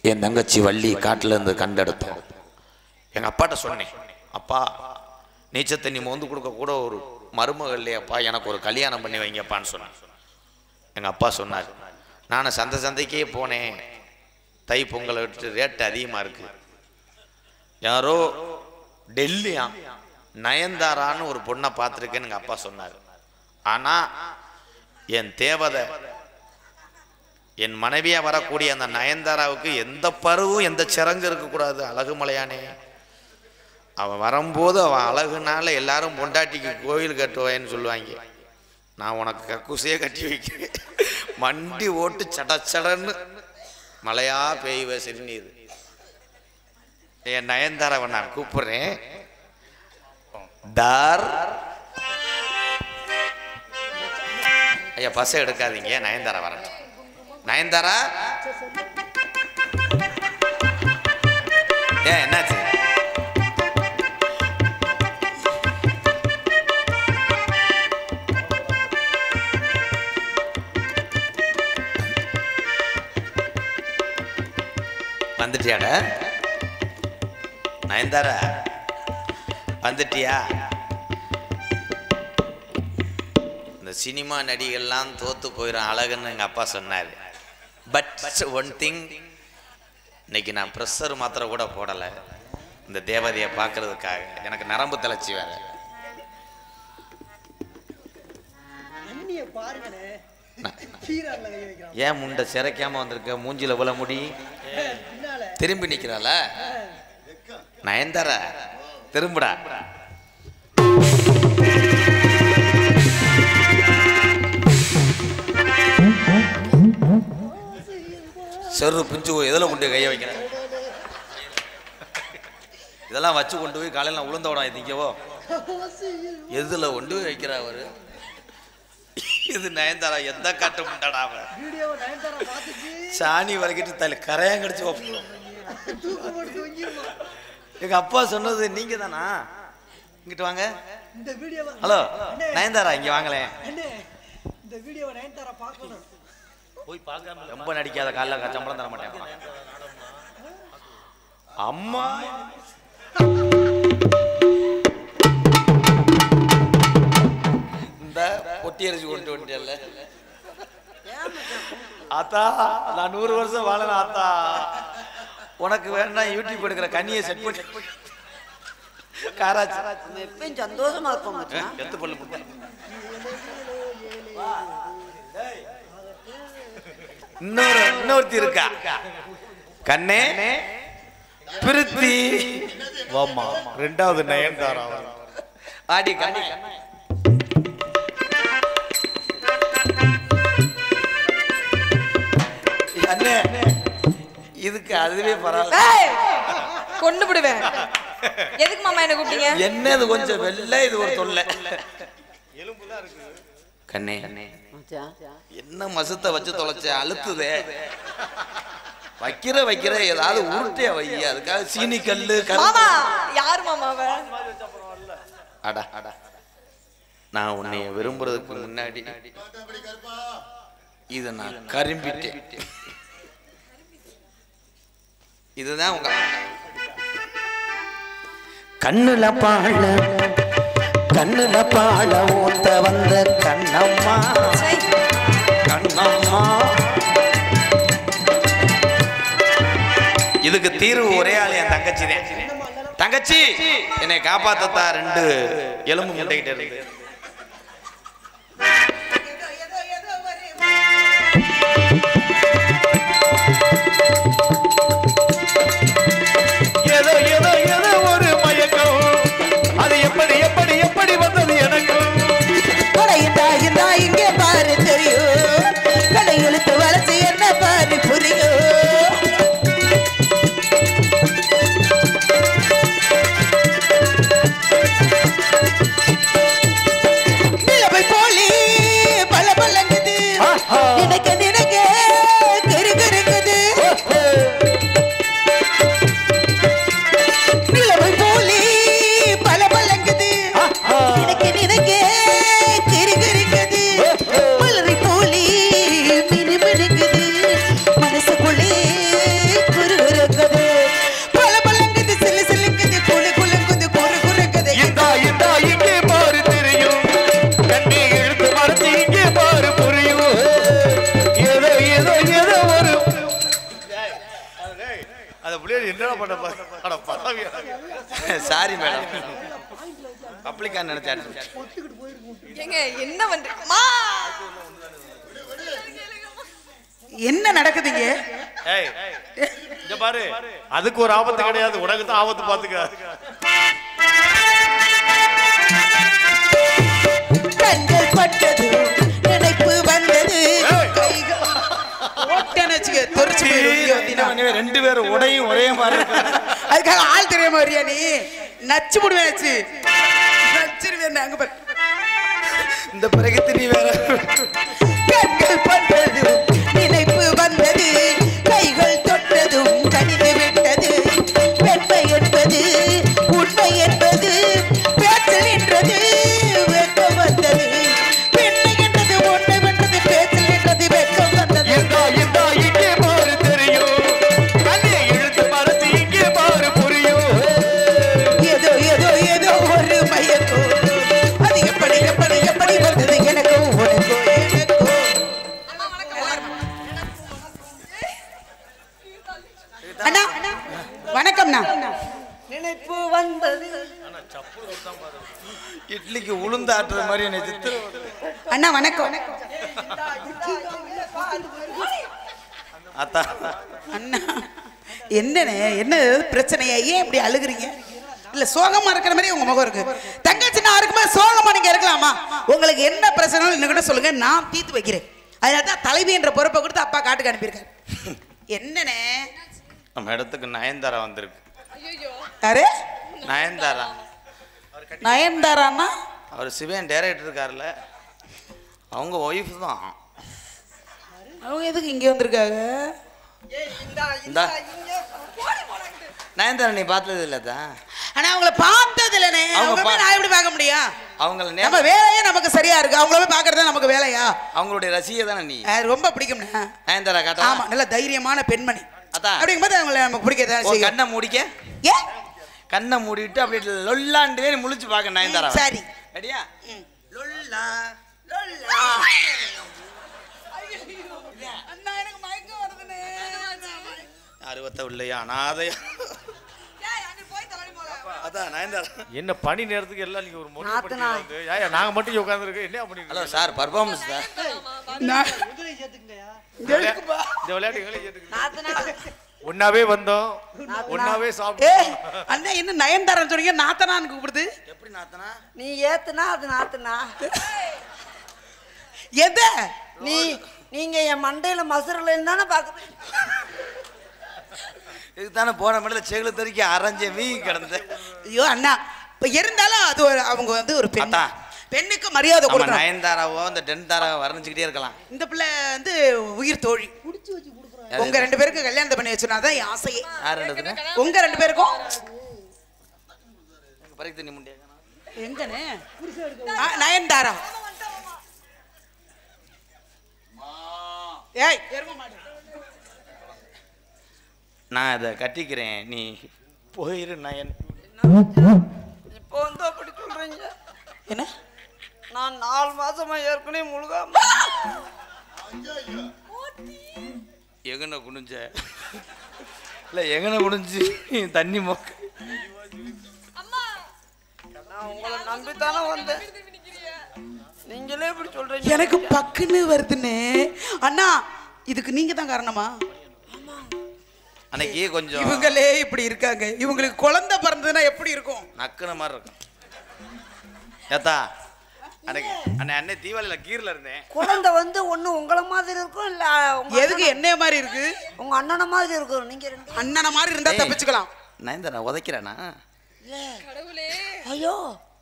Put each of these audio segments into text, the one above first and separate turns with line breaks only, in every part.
என் தங்கச்சி வள்ளி காட்டில் இருந்து கண்டெடுத்தோம். எங்கள் அப்பாட்ட சொன்னேன், அப்பா நீச்சல் தண்ணி மோந்து கொடுக்க கூட ஒரு மருமகள் இல்லையாப்பா, எனக்கு ஒரு கல்யாணம் பண்ணி வைங்கப்பான்னு சொன்னேன். எங்கள் அப்பா சொன்னார், நான் சந்தைக்கே போனேன், தை பொங்கலை விட்டு ரேட்டு அதிகமாக இருக்கு. யாரோ டெல்லியா நயன்தாரான்னு ஒரு பொண்ணை பார்த்துருக்கேன்னு எங்கள் அப்பா சொன்னார். ஆனால் என் தேவதை என் மனைவியா வரக்கூடிய அந்த நயன்தாராவுக்கு எந்த பருவும் எந்த சிறங்கு இருக்கக்கூடாது. அழகு மலையானே, அவன் வரும்போது அவன் அழகுனால எல்லாரும் பொண்டாட்டிக்கு கோயில் கட்டுவேன்னு சொல்லுவாங்க. நான் உனக்கு கக்கூசையே கட்டி வைக்கிறேன், மண்டி ஓட்டு சடச்சடன்னு மழையா பெய்வ சிறுநீர். என் நயன்தாராவை நான் கூப்பிடுறேன். தார் ஐயா பசை எடுக்காதீங்க, நயன்தாரா வரட்டும். நயன்தாரா ஏன் என்னாச்சு? வந்துட்டியாட நயன்தாரா, வந்துட்டியா? இந்த சினிமா நடிகள்லாம் தோத்து போயிடும் அழகுன்னு எங்கள் அப்பா சொன்னார். பட் ஒன் திங், இன்னைக்கு நான் ப்ரெஷர் மாத்திரை கூட போடலை இந்த தேவதையை பார்க்கறதுக்காக. எனக்கு நரம்பு தளர்ச்சி வேற. ஏன் முண்டை சிறைக்காம வந்திருக்க? மூஞ்சில போல முடி திரும்பி நிக்கிறாள நயன்தாரா, திரும்புடா. செரு பிஞ்சு எதில் கொண்டு கைய வைக்கிறேன்? இதெல்லாம் வச்சு கொண்டு போய் காலையில் உளுந்த விட திங்கவோ எதுல கொண்டு போய் வைக்கிற அவரு? இது நயன்தாரா எந்த காட்டு முண்டாடா அவன்? சாணி வரைக்கிட்டு தலை கரையான் கடிச்சு வைப்போம். எங்க அப்பா சொன்னது நீங்க தானா? இங்கிட்டு வாங்க. ஹலோ நயன்தாரா, இங்க வாங்களேன். ரொம்ப நடிக்காத, காலைல சம்பளம் தர மாட்டேன். அம்மா இந்த பொட்டி அரிசி கொண்டு வந்துட்டேன்ல ஆத்தா, நான் 100 வருஷம் வாழணும் ஆத்தா. உனக்கு வேணா யூடியூப் எடுக்கிற கண்ணியை செட் பண்ணி காராச்சி எப்பயும் சந்தோஷமா இருக்கும். எத்து பல்லு போட்டு இன்னொருத்தி இருக்கா கண்ணே பிரித்தி. வாமா, ரெண்டாவது நயன்தாரா ஆடி கண்ணி. அண்ணே இதுக்கு அதுவே பரவாயில்ல,
கொண்டு விடுவேன். எதுக்கு மாமா என்ன கூப்பிட்டீங்க?
என்னது கொஞ்சம் வெள்ளை, இது ஒரு தொல்லை. கண்ணே என்ன மசத்தை வச்சு தொலைச்ச? அழுத்துதே. வைக்கிற ஏதாவது உருட்டையா வை, அதுக்காக சீனி கல்லு
மாமா. யார் மாமாவ?
அடா நான் உன்னைய விரும்புறதுக்கு முன்னாடி இதை நான் கரும்பிட்டேன். இதுதான் உங்க கண்ணுல பாழ ஊத்த வந்த கண்ணம்மா, கண்ணம்மா. இதுக்கு தீர்வு ஒரே ஆள் என் தங்கச்சி தான். தங்கச்சி என்னை காப்பாத்தா 2 எலும்பு முண்டைகிட்ட இருக்கு. ஏதோ ஒரு மயக்கம், அது எப்படி வந்தது எனக்கு?
இங்கே பாரு தெரியும், கடை இழுத்து வளர்ச்சி என்ன பாரு புரியும்.
அந்த புள்ளைய என்னடா பண்ண பாரு.
சாரி மேடம், பப்ளிக்கா நினைச்சாட்டு.
ஏங்க என்ன பண்றீங்கம்மா?
என்ன நடக்குதுங்க?
ஏய் இங்க பாரு, அதுக்கு ஒரு ஆபத்து கிடையாது, உனக்கு தான் ஆபத்து. பாத்துக்க.
கண்கள் பட்டது, நினைப்பு வந்தது,
ரெண்டு பேரும் உடையும் ஒரே மாதிரி.
அதுக்காக ஆள் தெரியாம வரியா நீ? நச்சு முடுவேச்சு நச்சிருவேன். அங்க பாரு,
இந்த பிறகு நீ வேற.
கண்கள் பட்டது, நினைப்பு வந்தது, கைகள் தொட்டதும் கணிந்து விட்டது. பெண்மை என்பது உண்மை என்பது பேச்சு நின்றது, வெட்கம் வந்தது. பெண்மை என்றது உண்மை என்றது பேச்சு நின்றது, வெட்கம் வந்தது.
இங்கே பாரு தெரியும், கண்ணை இழுத்து மறைச்சு இங்கே பாரு புரியும்.
ஏதோ ஏதோ ஏதோ ஒரு மயக்கம், அது எப்படி எப்படி எப்படி வந்தது எனக்கும் உனக்கும் எனக்கும். அண்ணா வணக்கம்ண்ணா.
நினைப்பு வந்தது.
இட்லிக்கு உளுந்து ஆட்டுற மாதிரி என்னை சித்து.
அண்ணா வணக்கம்.
அத்தா
அண்ணா என்னண்ணே, என்ன பிரச்சனையா? ஏன் இப்படி அழுகுறீங்க? இல்ல சோகமா இருக்கிற மாதிரி உங்க முகம் இருக்கு. தங்கச்சி நான் இருக்கும்போது சோகமா நீங்க இருக்கலாமா? உங்களுக்கு என்ன பிரச்சனை இன்னும் சொல்லுங்க, நான் தீர்த்து வைக்கிறேன். அதனால தான் தலைவி என்ற பொறுப்பை கொடுத்து அப்பா காட்டுக்கு அனுப்பியிருக்காரு. என்னண்ணே?
நம்ம இடத்துக்கு நயன்தாரா வந்திருக்கு.
யாரு?
நயன்தாரா.
நயன்தாரான்னா?
அவர் சிவன் டைரக்டர் இருக்காருல்ல, அவங்க ஒய்ஃப் தான்.
அவங்க எதுக்கு இங்கே வந்திருக்காங்க?
இந்தா நயன்தாரா நீ பார்த்தது இல்லை தான்.
ஆனா அவங்கள பார்த்தது இல்லனே.
அவங்க
அவங்க நான் எப்படி பார்க்க முடியும்?
அவங்கள
நம்ம வேலையே நமக்கு சரியா இருக்கு, அவங்கள போய் பார்க்கறது நமக்கு வேலையா?
அவங்களுடைய ரசிகை தானே நீ?
ரொம்ப பிடிக்கும்ண்ணா.
நயன்தாரா காட்டா?
ஆமா, நல்ல தைரியமான பெண்மணி.
அதான்
அப்படிங்கும்போது அவங்கள நமக்கு பிடிக்கதான் செய்யும்.
கண்ணை மூடிக்க.
ஏ
கண்ணை மூடிட்டு அப்படியே லொல்லாண்டே முழிச்சு பார்க்க நயன்தாரா.
சரி
ரெடியா? லொல்லா
லொல்லா. அண்ணா எனக்கு மயக்கம் வருதுனே.
அறுவத்த உள்ளையா அனாதையா. அதான் நயன்தாரா.
என்ன பணி நேரத்துக்கு எல்லாம் நீங்க ஒரு மொழி பண்ணி வந்து ஏயா நாங்க மட்டும் உட்கார்ந்து இருக்கு என்ன பண்ணிட்டு?
Hello sir, performance sir.
இந்த விளையாட்டு எங்களை ஏத்துக்கு. ஒன்னாவே வந்தோம், ஒன்னாவே சாப்பிட்டோம்.
அண்ணா என்ன நயன்தாரா சொன்னீங்க, நாத்தனான்னு கூப்பிடுது?
எப்படி நாத்தனா?
நீ ஏத்துனா அது நாத்துனா.
எத
நீங்க என் மண்டையில மசுரல இருந்தானே பாக்குறேன்.
இதுக்கு தானே போன மண்டல செகுல தறிக்க அரைஞ்ச வீங்கி கிடந்த.
ஐயோ அண்ணா, இப்ப இருந்தாலும் அது ஒரு அவங்க வந்து ஒரு பெண்.
அதான்.
பெண்ணுக்கு மரியாதை கொடுக்கணும்.
நயன்தாராவோ இந்த டென்தாராவோ வர்ணிச்சுக்கிட்டே இருக்கலாம்.
இந்த பிள்ளை வந்து உயிர் தோழி. உங்க ரெண்டு பேருக்கு கல்யாணத்தை பண்ணி வச்சுனாதான் என் ஆசையே.
யார் ரெண்டுதுன்னு?
உங்க ரெண்டு பேருக்கும்.
பறிக்கு தண்ணி முண்டியா
எங்கனே? நயன்தாரா. ஏய் எருமை மாடு.
நான் அதை கட்டிக்கிறேன், நீ போயிரு நயன்.
இப்போ வந்து அப்படி சொல்றீங்க?
என்ன?
நான் 4 மாசமா ஏற்கனவே முழுகாம.
எங்கன குனிஞ்ச இல்ல, எங்கன குனிஞ்சு தண்ணி மொக்க.
நான் உங்களை நம்பித்தானே வந்தேன், நீங்களே இப்படி சொல்றீங்க.
எனக்கு பக்குன்னு வருதுன்னு. அண்ணா இதுக்கு நீங்க தான் காரணமா?
அன்னைக்கு கொஞ்சம்
இவங்களே இப்படி இருக்காங்க, இவங்களுக்கு குழந்தை பிறந்ததுன்னா எப்படி இருக்கும்?
நக்குன மாதிரி இருக்கும். ஏத்தா அன்னைக்கு அன்னை தீபாவளியில கீர்ல இருந்தேன்.
குழந்தை வந்து ஒண்ணு உங்களை மாதிரி இருக்கும், இல்ல
எதுக்கு என்னைய மாதிரி இருக்கு?
உங்க அண்ணன மாதிரி இருக்கும். நீங்க ரெண்டு
அண்ணன மாதிரி இருந்தா தப்பிச்சுக்கலாம்.
நயன்தாரா உதைக்கிறேனா?
கடவுளே.
ஐயோ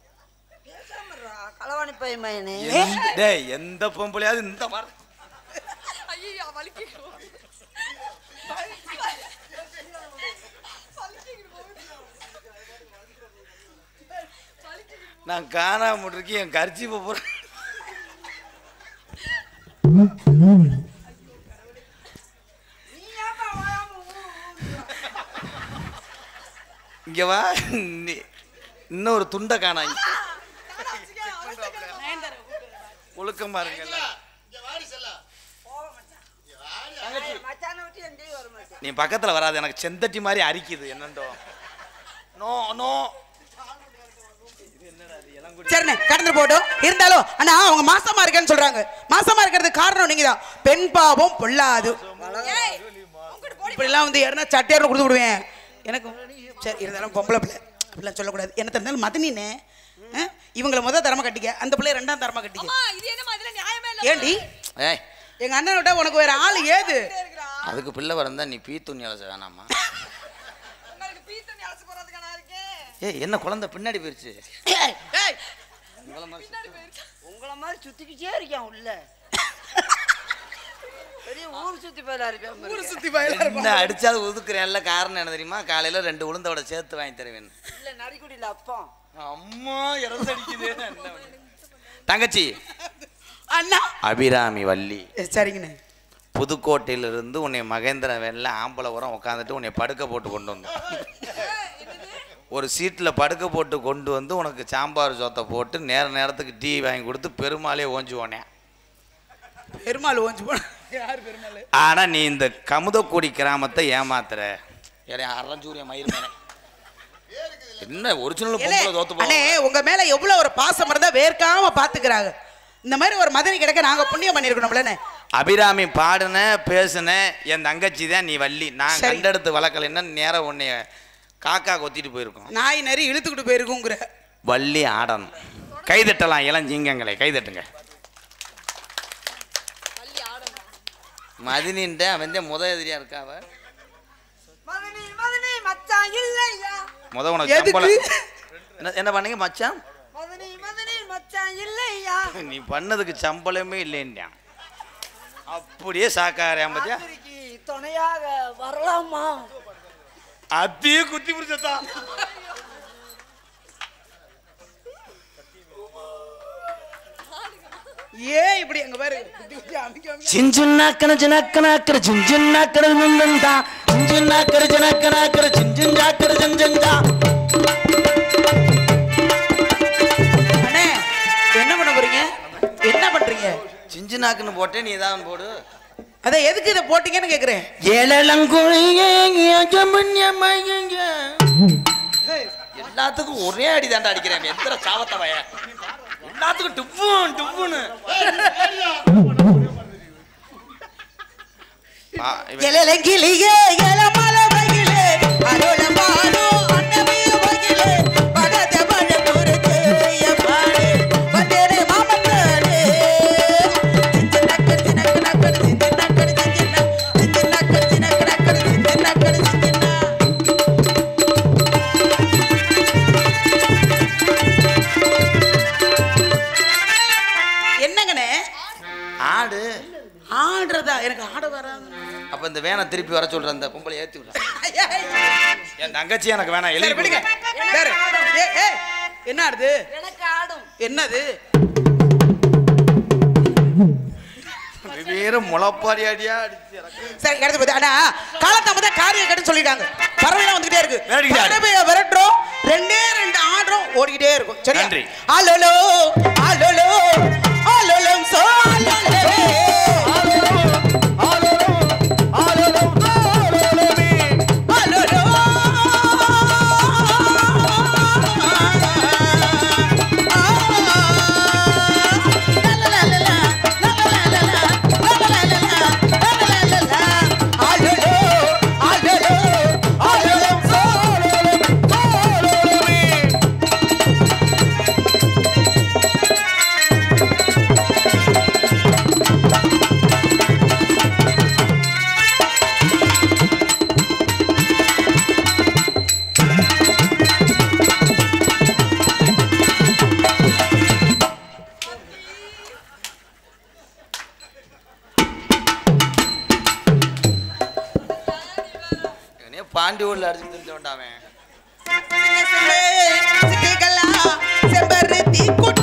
களவாணி பையனே.
டேய், எந்த பொம்பளையாவது இந்த மாதிரி
ஐயோ வலிக்குது.
நான் காணாம இருக்கேன், என் கர்ச்சி போறேன். இங்க வா, இன்னொரு துண்டை காணா. ஒழுக்கம் பாருங்க.
மச்சான விட்டு எங்கேயும் வர மாட்டேன்.
நீ பக்கத்துல வராது, எனக்கு செந்தட்டி மாதிரி அரிக்குது என்னண்டோ. நோ நோ
சரிண்ணே கடந்து போட்டோம். இருந்தாலும் அண்ணா அவங்க மாசமா இருக்கேன்னு சொல்றாங்க. மாசமா இருக்கிறதுக்கு காரணம் நீங்க தான். பெண் பாவம் பொல்லாது. இப்படிலாம் வந்து யாருன்னா சட்டையாரம் கொடுத்து விடுவேன் எனக்கு. சரி இருந்தாலும் பொம்பளை பிள்ளை அப்படிலாம் சொல்லக்கூடாது. என்ன தந்தாலும் மதனினே இவங்களை முதல் தரமா கட்டிக்க, அந்த பிள்ளை ரெண்டாம் தரமா கட்டிக்க. ஏண்டி எங்க அண்ணன் விட்டா உனக்கு வேற ஆள் ஏது?
அதுக்கு பிள்ளை வரந்தா நீ பீ துணி அலச வேணாமா? என்ன குழந்தை பின்னாடி போயிருச்சு?
உங்களை மாதிரி சுத்திக்கிட்டே இருக்கான் உள்ள. பெரிய ஊர் சுத்தி போயிடா இருப்பேன்.
ஊர் சுத்தி போயிடா
என்ன அடிச்சாது ஒதுக்குறேன்ல. காரணம் என்ன தெரியுமா? காலையில 2 உளுந்தோட சேர்த்து வாங்கி தருவேன்.
இல்ல நரிக்குடியில அப்பா
அம்மா இறந்தடிக்குது. தங்கச்சி
அண்ணா
அபிராமி வள்ளி.
சரிங்கண்ணே.
புதுக்கோட்டையிலிருந்து உன்னை மகேந்திர வேன்ல ஆம்பளை உரம் உட்காந்துட்டு உன்னை படுக்க போட்டு கொண்டு வந்தோம். ஒரு சீட்டில் படுக்க போட்டு கொண்டு வந்து உனக்கு சாம்பார் சோத்தை போட்டு நேரத்துக்கு டீ வாங்கி கொடுத்து பெருமாளே ஓஞ்சி போனேன்.
பெருமாள் ஓஞ்சி போன யார் பெருமாள்?
ஆனா நீ இந்த கமுதக்குடி கிராமத்தை ஏமாத்துற. அரஞ்சூரிய மயிர் மேலே என்ன ஒரிஜினல் பொம்பளை தோத்து போனே.
உங்க மேல எவ்வளவு ஒரு பாசம் இருந்தா வேர்க்காம பாத்துக்கிறாங்க. இந்த மாதிரி ஒரு மதனி கிடக்க நாங்க புண்ணியம் பண்ணிருக்கணும்ல.
அபிராமி பாடுன பேசுன என் தங்கச்சி தான் நீ வள்ளி. நான் கண்டெடுத்து வளர்க்கலைன்னா நேரம் உன்னைய காக்கா கொத்திட்டு போயிருக்கோம்.
நாய் நரி இழுத்துக்கிட்டு போயிருக்குங்கிற.
வள்ளி ஆடணும். கைதட்டலாம் இளஞ்சிங்கங்களை கைதட்டுங்க. மதினின்ற அவன் முத எதிரியா இருக்காவ. முத உனக்கு என்ன பண்ணீங்க மச்சான்? நீ பண்ணதுக்கு சம்பளமே இல்லைன்னா அப்படியே சாக்காரன் பத்தியா.
துணையாக வரலாமா?
அதையே குத்தி பிடிச்சதா.
ஏன் இப்படி அங்க பாரு
சிஞ்சுன்னாக்கன ஜனக்கனாக்கற சிஞ்சுன்னாக்கற நந்தந்தா சிஞ்சுன்னாக்கற ஜனக்கனாக்கற சிஞ்சுன்னாக்கற ஜஞ்சந்தா.
அண்ணே என்ன பண்ண போறீங்க? என்ன பண்றீங்க?
சிஞ்சுனாக்குன்னு போட்டே நீ தான் போடு.
அத எதுக்கு இத போட்டீங்கன்னு கேக்குறேன்.
எல்லாத்துக்கும் ஒரே அடி தாண்டா அடிக்கிறேன். எத்தனை சாவத்த வய எல்லாத்துக்கும் டுப்புன்னு டுப்புன்னு.
எலலங்கிலியே எலமல வகிலே அரோல பாரோ அன்னமே வகிலே படத பட புரதே யபாரே வந்தேரே மாமத்தரே சின்னக்கர் சின்னக்கர் சின்னக்கர் சின்னக்கர் சின்னக்கர் சின்னக்கர் சின்ன. என்னங்கனே
ஆடு
ஆடுறதா? எனக்கு ஆட வராது.
அப்ப இந்த வேனை திருப்பி வர சொல்ற. அந்த பொம்பளை ஏத்தி விடுற. என் தங்கச்சி எனக்கு வேணாம். எழுதி விடுங்க.
என்ன ஆடுது?
எனக்கு ஆடும்.
என்னது?
வேற முளப்பாரி அடியா அடிச்சு.
சரி எடுத்து போது. ஆனா காலத்தாமதான் காரியம் கட்டுன்னு சொல்லிட்டாங்க. பறவைலாம் வந்துகிட்டே இருக்கு.
விரட்டிக்கிட்டே
பறவையை விரட்டுறோம். 2 ஆடுறோம் ஓடிக்கிட்டே இருக்கும். சரி
நன்றி.
ஆலோலோ ஆலோலோ ஆலோலம் சோ ஆலோலே
பாண்டி ஊர்ல அடிச்சு தெரிஞ்ச வேண்டாமே.
செம்பருத்தி கூட்ட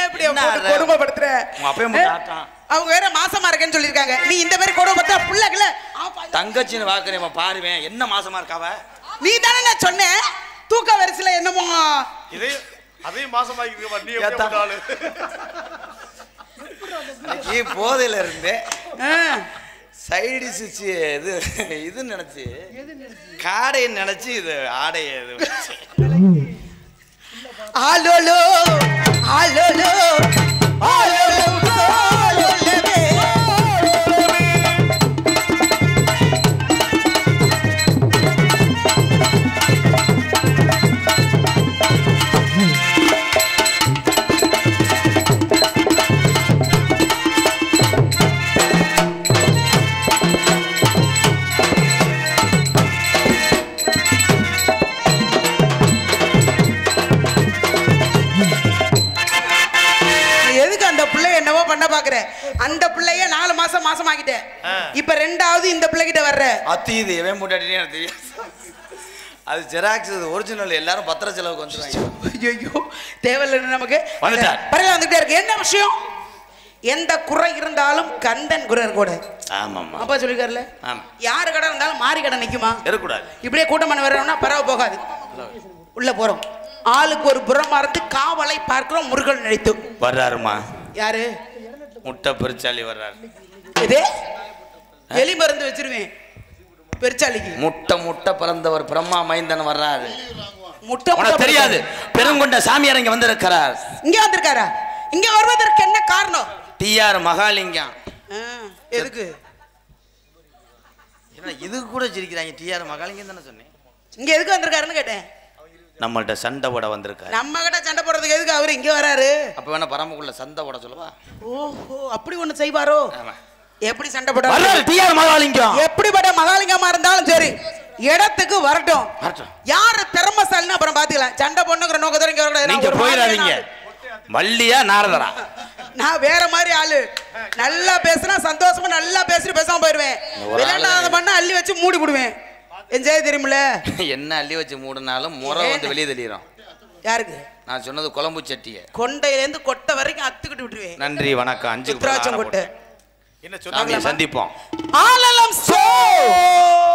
இப்படி கொடுமைப்படுத்துற அவங்க வேற மாசமா இருக்கேன்னு சொல்லிருக்காங்க நீ இந்த மாதிரி கொடுமைப்படுத்த புள்ளகள
தங்கச்சின்னு வாக்குறேன் பாருவேன் என்ன மாசமா இருக்காவ
நீ தானே நான் சொன்னேன் தூக்க வரிசையில என்னமோ
அதே மாசமா நீ எப்படி
போதையில இருந்து சைடு இது நினைச்சு காடையை நினைச்சு இது ஆடைய
ஆலோலோ ஆலோலோ ஆலோலோ அந்த பிள்ளைய 4 மாசம் மாசமாக்கிட்டேன் இப்ப ரெண்டாவது இந்த பிள்ளைகிட்ட வர்ற
அத்தீது எவன் போட்டாட்டினே எனக்கு தெரியும் அது ஜெராக்ஸ் ஒரிஜினல் எல்லாரும் பத்திர செலவுக்கு வந்துருவாங்க
ஐயோ தேவையில்லை நமக்கு
வந்துட்டார்
பரவாயில்ல வந்துட்டே இருக்கு என்ன விஷயம் எந்த குறை இருந்தாலும் கந்தன் குறை கூட
ஆமாம்
அப்பா சொல்லிருக்காருல்ல யாரு கடை இருந்தாலும் மாறி கடை நிக்குமா
இருக்கக்கூடாது
இப்படியே கூட்டம் பண்ண வர்றோம்னா பரவ போகாது உள்ள போறோம் ஆளுக்கு ஒரு புறமா இருந்து காவலை பார்க்கிறோம் முருகன் நினைத்து
வர்றாருமா
யாரு
முட்டை பெருச்சாலி வர்றாரு
இது எலி மருந்து வச்சிருவேன் பெருச்சாலிக்கு
முட்டை பிறந்தவர் பிரம்மா மைந்தன் வர்றாரு
முட்டை
தெரியாது பெருங்கொண்ட சாமியார் இங்க வந்திருக்கிறார்
இங்க வந்திருக்காரா இங்க வருவதற்கு என்ன காரணம்
டிஆர் மகாலிங்கம்
எதுக்கு
என்ன இது கூட சிரிக்கிறாங்க டிஆர் மகாலிங்கம் தானே சொன்னேன்
இங்க எதுக்கு வந்திருக்காருன்னு கேட்டேன்
நம்மள்ட்ட சண்டை போட வந்திருக்காரு
நம்ம கிட்ட சண்டை போடுறதுக்கு எதுக்கு அவரு இங்க வராரு
அப்ப வேணா பரம்புக்குள்ள சண்டை போட சொல்லவா
ஓஹோ அப்படி ஒண்ணு செய்வாரோ எப்படி சண்டை போட
டிஆர் மகாலிங்கம்
எப்படிப்பட்ட மகாலிங்கமா இருந்தாலும் சரி இடத்துக்கு வரட்டும் யாரு திறமசாலின்னு அப்புறம் பாத்துக்கலாம் சண்டை பொண்ணுங்கிற நோக்கத்தோட இங்க வரக்கூடாது
நீங்க போயிடாதீங்க வள்ளியா நாரதரா
நான் வேற மாதிரி ஆளு நல்லா பேசுனா சந்தோஷமா நல்லா பேசிட்டு பேசாம போயிருவேன் விளையாடாத பண்ணா அள்ளி வச்சு மூடி விடுவேன் என்ஜாய் தெரியுமில்ல
என்ன அள்ளி வச்சு மூடினாலும் முறை வந்து வெளியே தெளிறோம்
யாருக்கு
நான் சொன்னது குழம்பு சட்டிய
கொண்டையில இருந்து கொட்டை வரைக்கும் அத்துக்கிட்டு விட்டுருவேன்
நன்றி வணக்கம் 5
உத்ராட்சம் கொட்டை
என்ன சொன்னாங்க சந்திப்போம்
ஆலலம் சோ